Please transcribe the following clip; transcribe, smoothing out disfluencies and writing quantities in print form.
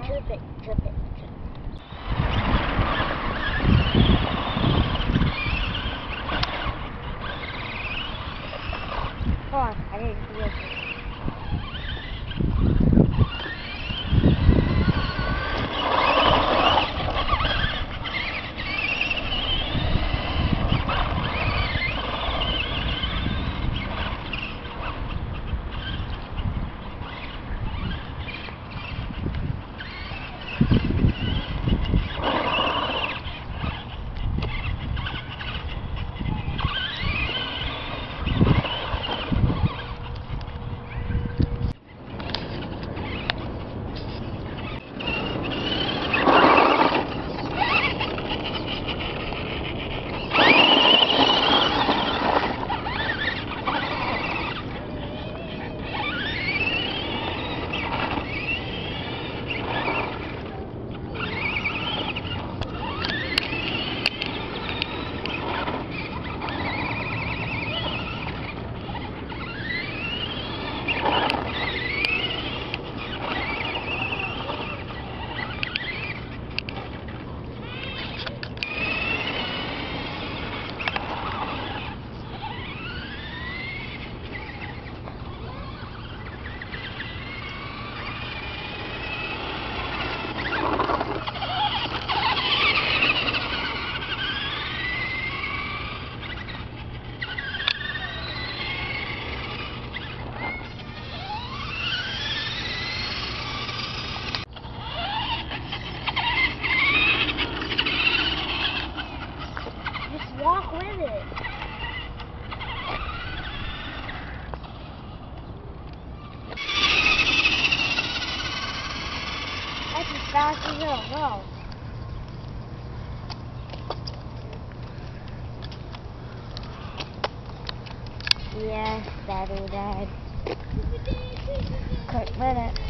Trip it, trip it, trip it. Hold on, I need to do this. Walk with it. That's as fast as it'll go. Yes, Daddy, Dad. Quick minute.